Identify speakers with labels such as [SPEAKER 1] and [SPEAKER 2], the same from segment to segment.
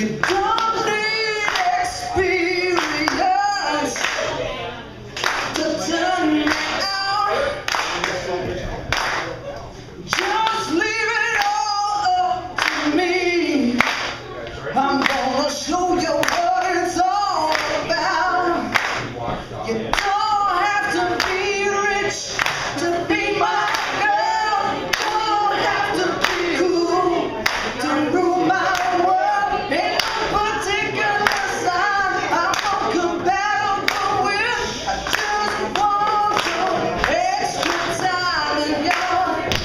[SPEAKER 1] You don't need experience to turn me out. Just leave it all up to me. I'm gonna show you what it's all about. You don't have to be rich to be my girl. You don't have to be cool to rule my world. Ain't no particular sign I'm compatible with. I just want some extra time in your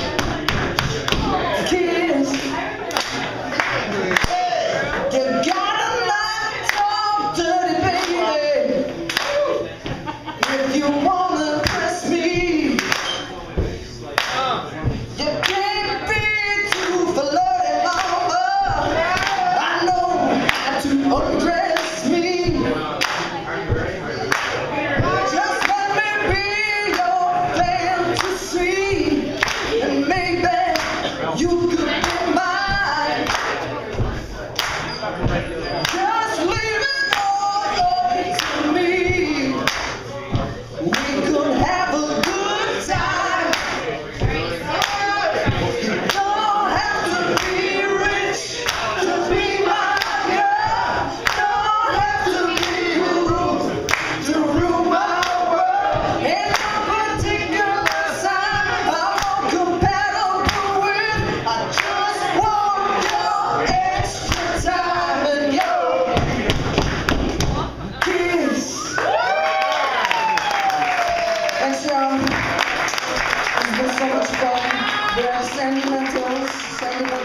[SPEAKER 1] kiss. You gotta not talk dirty, baby. If you wanna press me, you can't be too flirty, mama. I know how to undress me. Just let me be your fantasy, and maybe you could be mine. Just leave it all up to me. We could have a good time. You don't have to be rich to be my girl. Don't have to be cool to rule my world. Ain't no particular sign I'm compatible with. I just want your extra time and your kiss. Thanks, y'all. It's been so much fun. We're sentimentals.